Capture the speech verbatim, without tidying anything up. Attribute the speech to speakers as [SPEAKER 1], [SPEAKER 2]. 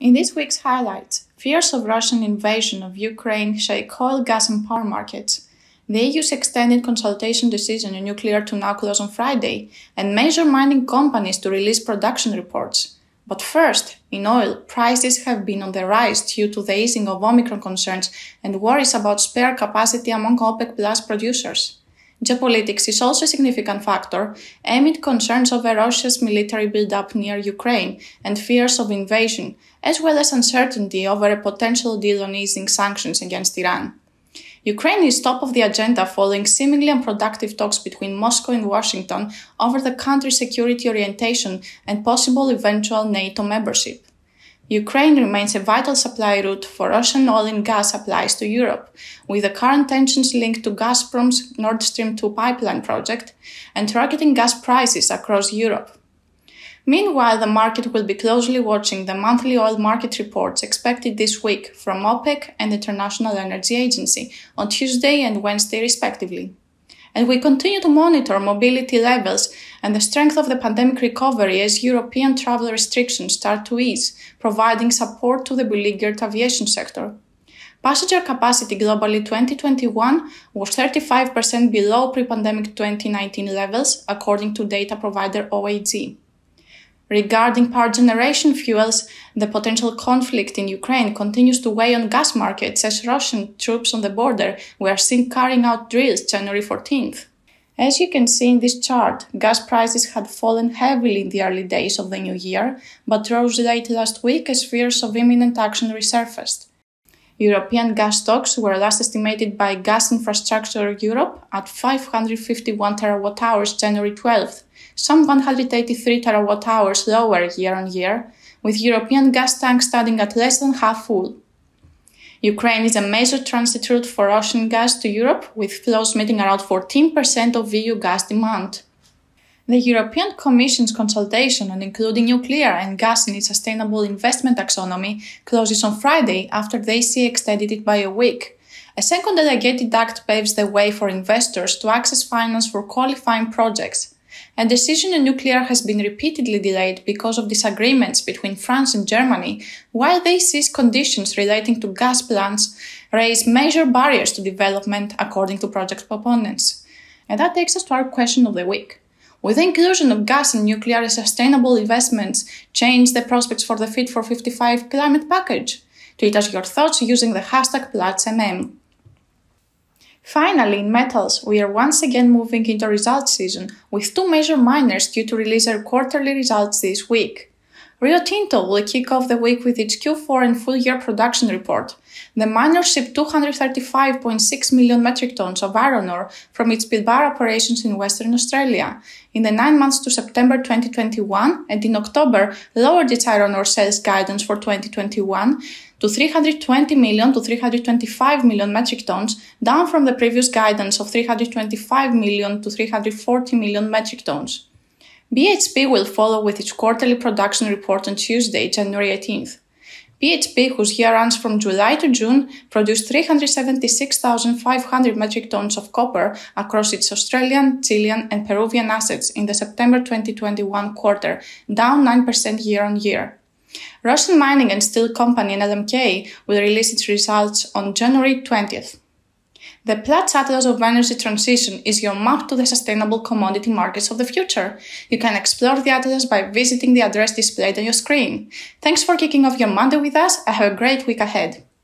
[SPEAKER 1] In this week's highlights, fears of Russian invasion of Ukraine shake oil, gas and power markets. The E U's extended consultation decision on nuclear to now close on Friday, and major mining companies to release production reports. But first, in oil, prices have been on the rise due to the easing of Omicron concerns and worries about spare capacity among OPEC Plus producers. Geopolitics is also a significant factor, amid concerns over Russia's military build-up near Ukraine and fears of invasion, as well as uncertainty over a potential deal on easing sanctions against Iran. Ukraine is top of the agenda following seemingly unproductive talks between Moscow and Washington over the country's security orientation and possible eventual NATO membership. Ukraine remains a vital supply route for Russian oil and gas supplies to Europe, with the current tensions linked to Gazprom's Nord Stream two pipeline project and targeting gas prices across Europe. Meanwhile, the market will be closely watching the monthly oil market reports expected this week from OPEC and the International Energy Agency on Tuesday and Wednesday respectively. And we continue to monitor mobility levels and the strength of the pandemic recovery as European travel restrictions start to ease, providing support to the beleaguered aviation sector. Passenger capacity globally twenty twenty-one was thirty-five percent below pre-pandemic twenty nineteen levels, according to data provider O A G. Regarding power generation fuels, the potential conflict in Ukraine continues to weigh on gas markets as Russian troops on the border were seen carrying out drills January fourteenth. As you can see in this chart, gas prices had fallen heavily in the early days of the new year, but rose late last week as fears of imminent action resurfaced. European gas stocks were last estimated by Gas Infrastructure Europe at five hundred fifty-one terawatt hours January twelfth, some one hundred eighty-three terawatt hours lower year on year, with European gas tanks standing at less than half full. Ukraine is a major transit route for Russian gas to Europe, with flows meeting around fourteen percent of E U gas demand. The European Commission's consultation on including nuclear and gas in its sustainable investment taxonomy closes on Friday after the E C extended it by a week. A second delegated act paves the way for investors to access finance for qualifying projects. A decision on nuclear has been repeatedly delayed because of disagreements between France and Germany, while the E C's conditions relating to gas plants raise major barriers to development, according to project proponents. And that takes us to our question of the week. Will the inclusion of gas and nuclear as sustainable investments change the prospects for the Fit for fifty-five climate package? Tweet us your thoughts using the hashtag Platts M M. Finally, in metals, we are once again moving into results season, with two major miners due to release their quarterly results this week. Rio Tinto will kick off the week with its Q four and full-year production report. The miner shipped two hundred thirty-five point six million metric tons of iron ore from its Pilbara operations in Western Australia in the nine months to September twenty twenty-one, and in October lowered its iron ore sales guidance for twenty twenty-one to three hundred twenty million to three hundred twenty-five million metric tons, down from the previous guidance of three hundred twenty-five million to three hundred forty million metric tons. B H P will follow with its quarterly production report on Tuesday, January eighteenth. B H P, whose year runs from July to June, produced three hundred seventy-six thousand five hundred metric tons of copper across its Australian, Chilean and Peruvian assets in the September twenty twenty-one quarter, down nine percent year on year. Russian mining and steel company L M K will release its results on January twentieth. The Platts Atlas of Energy Transition is your map to the sustainable commodity markets of the future. You can explore the atlas by visiting the address displayed on your screen. Thanks for kicking off your Monday with us. I have a great week ahead.